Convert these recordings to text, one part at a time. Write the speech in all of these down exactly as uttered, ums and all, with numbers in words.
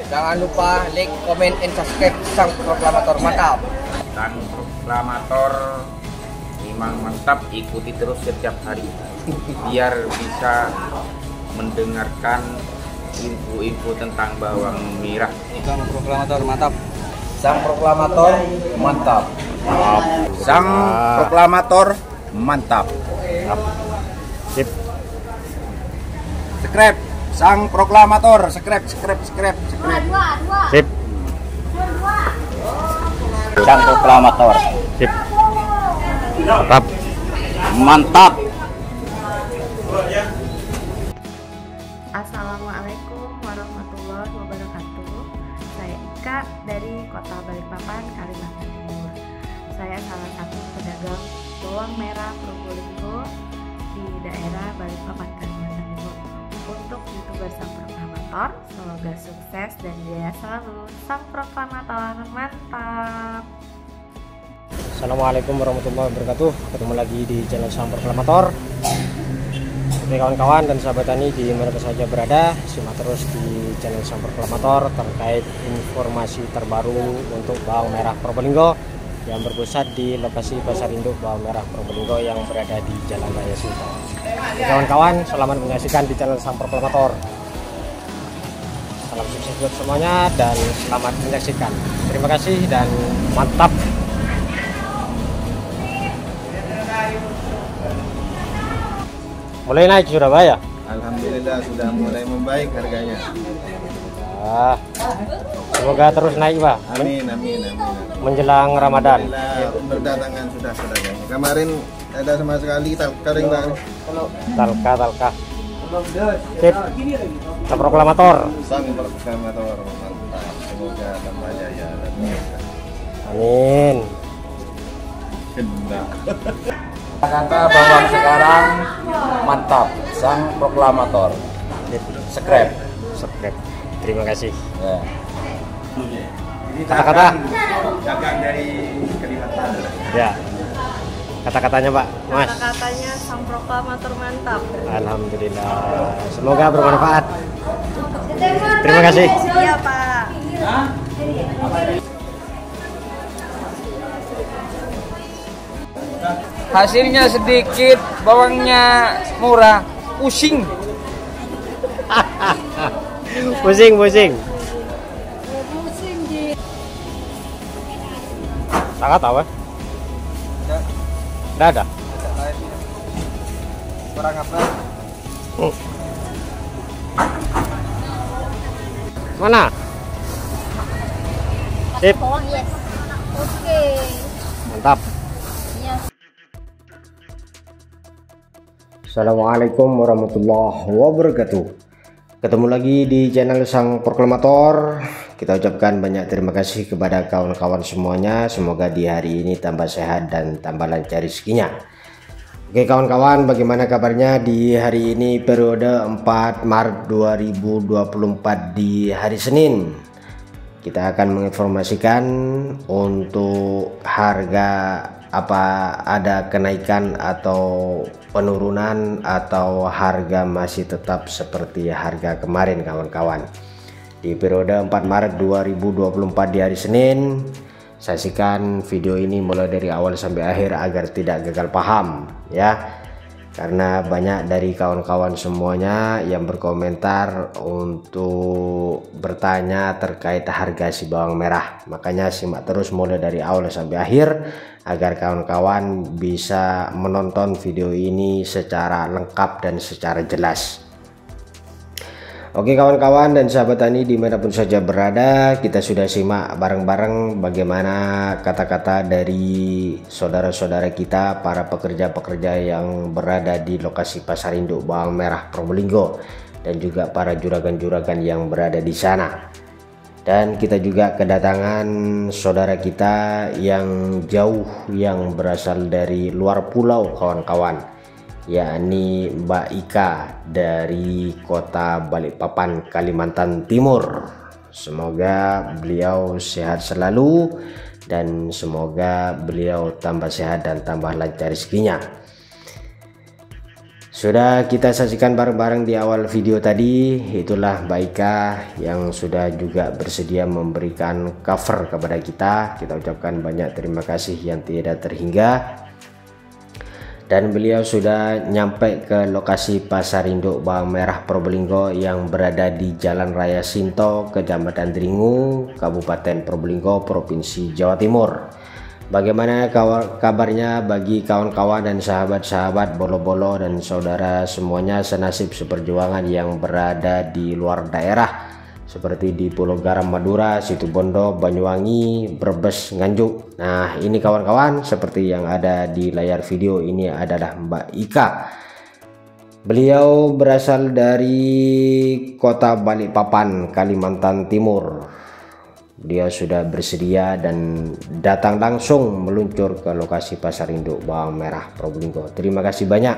Jangan lupa like, comment, and subscribe Sang Proklamator. Mantap. Sang Proklamator memang mantap, ikuti terus setiap hari biar bisa mendengarkan info-info tentang bawang merah. Sang Proklamator mantap. Sang Proklamator mantap. Sang Proklamator mantap. Sip. Subscribe Sang Proklamator, subscribe, subscribe, subscribe, subscribe. Sip. Sang Proklamator. Sip. Mantap. Mantap. Assalamualaikum warahmatullahi wabarakatuh. Saya Ika dari Kota Balikpapan, Kalimantan Timur. Saya salah satu pedagang bawang merah Probolinggo di daerah Balikpapan, Kalimantan Timur. Untuk YouTuber Sang Proklamator, semoga sukses dan jaya selalu. Sang Proklamator mantap. Assalamualaikum warahmatullahi wabarakatuh. Ketemu lagi di channel Sang Proklamator. Oke kawan-kawan dan sahabat tani di mana saja berada, simak terus di channel Sang Proklamator terkait informasi terbaru untuk bawang merah Probolinggo yang berpusat di lokasi pasar induk bawang merah Probolinggo yang berada di Jalan Raya Sultan. Kawan-kawan, selamat menyaksikan di channel Sang Proklamator. Salam sukses buat semuanya dan selamat menyaksikan. Terima kasih dan mantap. Mulai naik Surabaya. Alhamdulillah sudah mulai membaik harganya. Ah, semoga terus naik Pak. Amin amin amin. Menjelang Ramadan. Alhamdulillah berdatangan sudah pedagangnya. Kemarin ada sama sekali talka ring Pak. Talka talka. Sip. Sang Proklamator. Sang Proklamator mantap. Semoga tambah jaya dan berkah. Amin. Kena. Kata bawang sekarang mantap. Sang Proklamator. Subscribe. Subscribe. Terima kasih. Ya. Kata-kata. Dagang dari Kalimantan. Ya. Kata-katanya Pak, Mas. Kata-katanya Sang Proklamator mantap. Alhamdulillah. Semoga bermanfaat. Terima kasih. Iya Pak. Hasilnya sedikit, bawangnya murah, pusing. Pusing, pusing. Sangat apa? Tidak ada. Kurang apa? Hmm. Mana? Sip. Bawang yes. Oke. Mantap. Yes. Assalamualaikum warahmatullahi wabarakatuh. Ketemu lagi di channel Sang Proklamator. Kita ucapkan banyak terima kasih kepada kawan-kawan semuanya. Semoga di hari ini tambah sehat dan tambah lancar rezekinya. Oke kawan-kawan, bagaimana kabarnya di hari ini periode empat Maret dua ribu dua puluh empat di hari Senin. Kita akan menginformasikan untuk harga, apa ada kenaikan atau penurunan atau harga masih tetap seperti harga kemarin kawan-kawan. Di periode empat Maret dua ribu dua puluh empat di hari Senin, saksikan video ini mulai dari awal sampai akhir agar tidak gagal paham ya. Karena banyak dari kawan-kawan semuanya yang berkomentar untuk bertanya terkait harga si bawang merah. Makanya simak terus mulai dari awal sampai akhir agar kawan-kawan bisa menonton video ini secara lengkap dan secara jelas. Oke kawan-kawan dan sahabat tani dimanapun saja berada, kita sudah simak bareng-bareng bagaimana kata-kata dari saudara-saudara kita, para pekerja-pekerja yang berada di lokasi pasar induk bawang merah Probolinggo dan juga para juragan-juragan yang berada di sana. Dan kita juga kedatangan saudara kita yang jauh, yang berasal dari luar pulau kawan-kawan, yakni Mbak Ika dari Kota Balikpapan, Kalimantan Timur. Semoga beliau sehat selalu dan semoga beliau tambah sehat dan tambah lancar rezekinya. Sudah kita saksikan bareng-bareng di awal video tadi, itulah Mbak Ika yang sudah juga bersedia memberikan cover kepada kita. Kita ucapkan banyak terima kasih yang tidak terhingga. Dan beliau sudah nyampe ke lokasi Pasar Induk Bawang Merah Probolinggo yang berada di Jalan Raya Sinto, Kecamatan Dringu, Kabupaten Probolinggo, Provinsi Jawa Timur. Bagaimana kabarnya bagi kawan-kawan dan sahabat-sahabat bolo-bolo dan saudara semuanya senasib seperjuangan yang berada di luar daerah seperti di Pulau Garam Madura, Situbondo, Banyuwangi, Brebes, Nganjuk. Nah, ini kawan-kawan seperti yang ada di layar video ini adalah Mbak Ika. Beliau berasal dari Kota Balikpapan, Kalimantan Timur. Dia sudah bersedia dan datang langsung meluncur ke lokasi Pasar Induk Bawang Merah Probolinggo. Terima kasih banyak.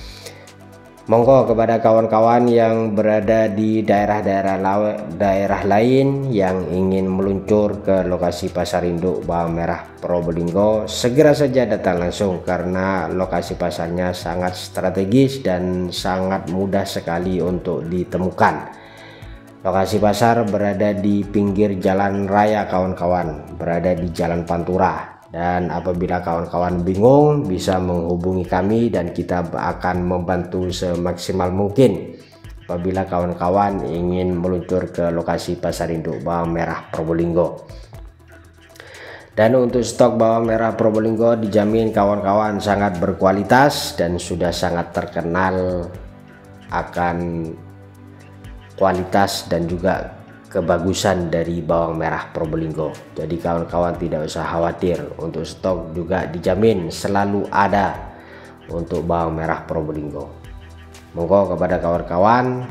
Monggo kepada kawan-kawan yang berada di daerah-daerah daerah lain yang ingin meluncur ke lokasi Pasar Induk Bawang Merah Probolinggo, segera saja datang langsung karena lokasi pasarnya sangat strategis dan sangat mudah sekali untuk ditemukan. Lokasi pasar berada di pinggir jalan raya kawan-kawan, berada di Jalan Pantura. Dan apabila kawan-kawan bingung bisa menghubungi kami dan kita akan membantu semaksimal mungkin apabila kawan-kawan ingin meluncur ke lokasi Pasar Induk Bawang Merah Probolinggo. Dan untuk stok bawang merah Probolinggo dijamin kawan-kawan sangat berkualitas dan sudah sangat terkenal akan kualitas dan juga kebagusan dari bawang merah Probolinggo. Jadi kawan-kawan tidak usah khawatir, untuk stok juga dijamin selalu ada untuk bawang merah Probolinggo. Monggo kepada kawan-kawan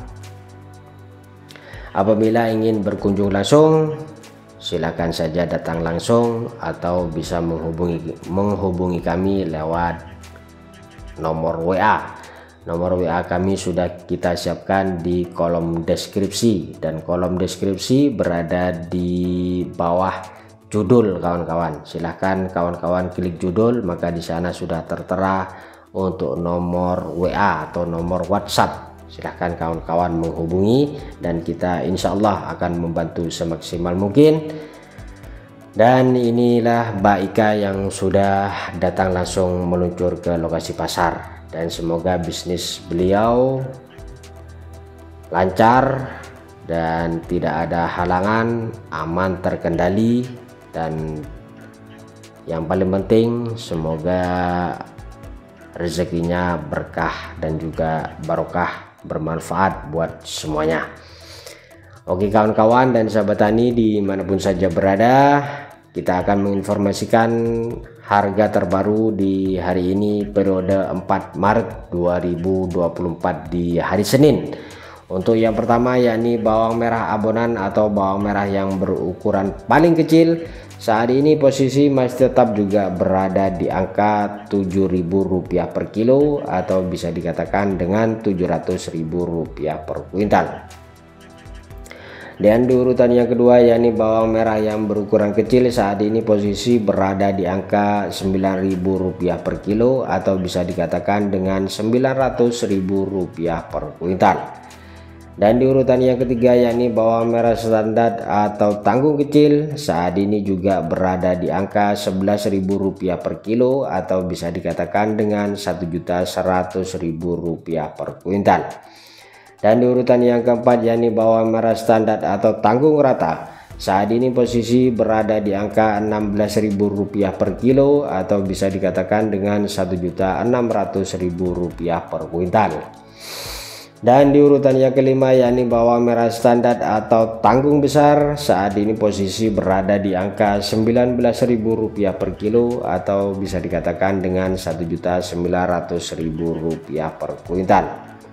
apabila ingin berkunjung langsung silakan saja datang langsung atau bisa menghubungi menghubungi kami lewat nomor W A. Nomor W A kami sudah kita siapkan di kolom deskripsi dan kolom deskripsi berada di bawah judul kawan-kawan. Silahkan kawan-kawan klik judul, maka di sana sudah tertera untuk nomor W A atau nomor WhatsApp. Silahkan kawan-kawan menghubungi dan kita insya Allah akan membantu semaksimal mungkin. Dan inilah Mbak Ika yang sudah datang langsung meluncur ke lokasi pasar. Dan semoga bisnis beliau lancar dan tidak ada halangan, aman, terkendali, dan yang paling penting semoga rezekinya berkah dan juga barokah, bermanfaat buat semuanya. Oke kawan-kawan dan sahabat tani dimanapun saja berada, kita akan menginformasikan harga terbaru di hari ini periode empat Maret dua ribu dua puluh empat di hari Senin. Untuk yang pertama yakni bawang merah abonan atau bawang merah yang berukuran paling kecil, saat ini posisi masih tetap juga berada di angka tujuh ribu rupiah per kilo atau bisa dikatakan dengan tujuh ratus ribu rupiah per kuintal. Dan di urutan yang kedua yakni bawang merah yang berukuran kecil, saat ini posisi berada di angka sembilan ribu rupiah per kilo atau bisa dikatakan dengan sembilan ratus ribu rupiah per kuintal. Dan di urutan yang ketiga yakni bawang merah standar atau tanggung kecil, saat ini juga berada di angka sebelas ribu rupiah per kilo atau bisa dikatakan dengan satu juta seratus ribu rupiah per kuintal. Dan di urutan yang keempat yakni bawang merah standar atau tanggung rata, saat ini posisi berada di angka enam belas ribu rupiah per kilo atau bisa dikatakan dengan satu juta enam ratus ribu rupiah per kuintal. Dan di urutan yang kelima yakni bawang merah standar atau tanggung besar, saat ini posisi berada di angka sembilan belas ribu rupiah per kilo atau bisa dikatakan dengan satu juta sembilan ratus ribu rupiah per kuintal.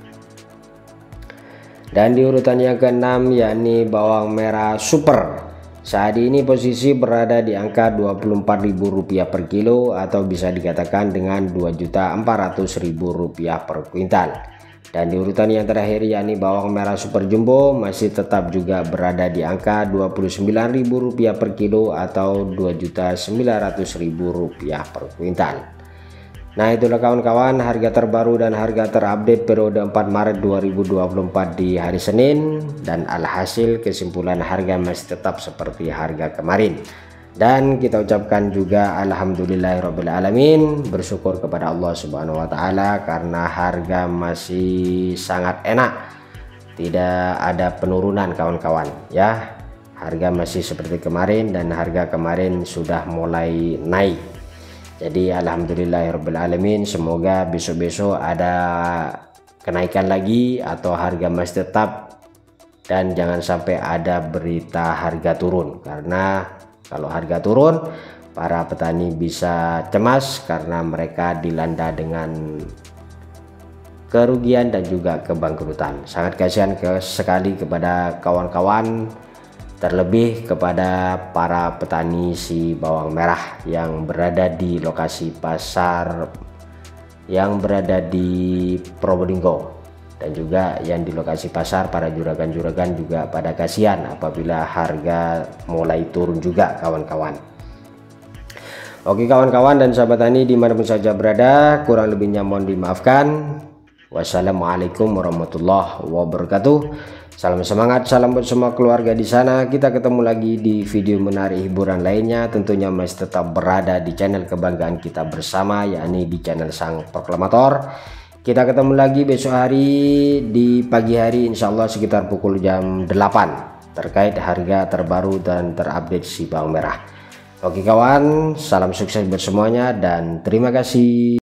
Dan di urutan yang keenam yakni bawang merah super, saat ini posisi berada di angka dua puluh empat ribu rupiah per kilo atau bisa dikatakan dengan dua juta empat ratus ribu rupiah per kuintal. Dan di urutan yang terakhir yakni bawang merah super jumbo masih tetap juga berada di angka dua puluh sembilan ribu rupiah per kilo atau dua juta sembilan ratus ribu rupiah per kuintal. Nah, itulah kawan-kawan harga terbaru dan harga terupdate periode empat Maret dua ribu dua puluh empat di hari Senin, dan alhasil kesimpulan harga masih tetap seperti harga kemarin. Dan kita ucapkan juga alhamdulillahirabbil alamin, bersyukur kepada Allah Subhanahu wa taala karena harga masih sangat enak. Tidak ada penurunan kawan-kawan ya. Harga masih seperti kemarin dan harga kemarin sudah mulai naik. Jadi alhamdulillahirabbil alamin, semoga besok-besok ada kenaikan lagi atau harga masih tetap, dan jangan sampai ada berita harga turun, karena kalau harga turun para petani bisa cemas karena mereka dilanda dengan kerugian dan juga kebangkrutan. Sangat kasihan sekali kepada kawan-kawan, terlebih kepada para petani si bawang merah yang berada di lokasi pasar yang berada di Probolinggo, dan juga yang di lokasi pasar para juragan-juragan juga pada kasihan apabila harga mulai turun juga kawan-kawan. Oke kawan-kawan dan sahabat tani dimanapun saja berada, kurang lebihnya mohon dimaafkan. Wassalamualaikum warahmatullahi wabarakatuh. Salam semangat, salam buat semua keluarga di sana. Kita ketemu lagi di video menarik hiburan lainnya, tentunya masih tetap berada di channel kebanggaan kita bersama, yakni di channel Sang Proklamator. Kita ketemu lagi besok hari di pagi hari insya Allah sekitar pukul jam delapan terkait harga terbaru dan terupdate si bawang merah. Oke kawan, salam sukses buat semuanya dan terima kasih.